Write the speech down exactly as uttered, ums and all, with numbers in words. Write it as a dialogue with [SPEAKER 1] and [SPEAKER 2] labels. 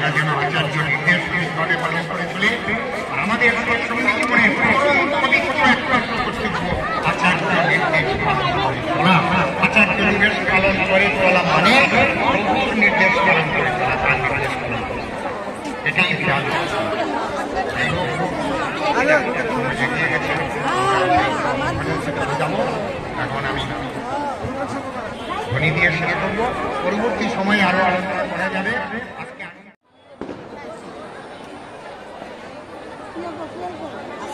[SPEAKER 1] যেন আচার্য নির্দেশ ভাবে পালন করে তুলে আমাদের সঙ্গে জীবনে একটা কর্তব্য আচার্য নির্দেশ পালন করে তোলা। আচার্য নির্দেশ পালন করে তোলা মানে প্রভুর নির্দেশ পালন করে তোলা, তার নির্দেশ পালন করে এটাই খেয়াল। এখন আমি ধ্বনি দিয়ে শেষ করবো, পরবর্তী সময়ে আরো আলোচনা করা যাবে। আজকে